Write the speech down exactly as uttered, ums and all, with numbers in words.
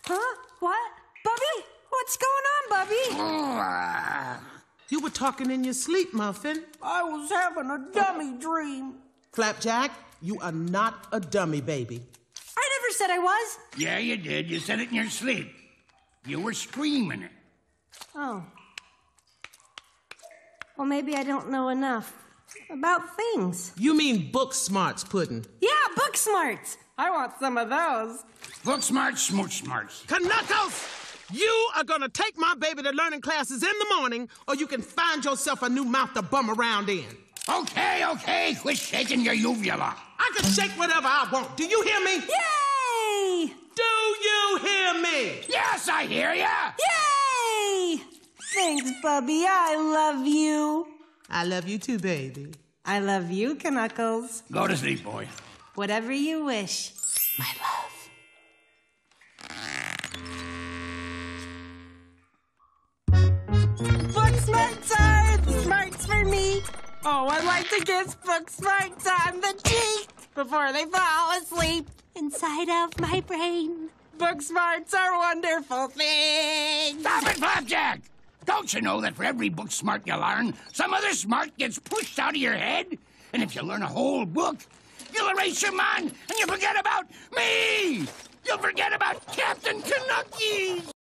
Huh? What? Bubby? What's going on, Bubby? You were talking in your sleep, Muffin. I was having a dummy dream. Flapjack, you are not a dummy, baby. I never said I was. Yeah, you did. You said it in your sleep. You were screaming it. Oh. Well, maybe I don't know enough about things. You mean book smarts, Puddin'. Yeah, book smarts. I want some of those. Book smarts, smooch smarts. Knuckles! You are gonna take my baby to learning classes in the morning, or you can find yourself a new mouth to bum around in. Okay, okay, quit shaking your uvula. I can shake whatever I want. Do you hear me? Yay! Do you hear me? Yes, I hear ya. Yay! Thanks, Bubby. I love you. I love you too, baby. I love you, Knuckles. Go to sleep, boy. Whatever you wish, my love. Book smart time! Smarts for me. Oh, I like to kiss book smarts on the cheek before they fall asleep inside of my brain. Book smarts are wonderful things. Stop it, Flapjack! Don't you know that for every book smart you learn, some other smart gets pushed out of your head? And if you learn a whole book, you'll erase your mind and you'll forget about me! You'll forget about Captain Canuckies!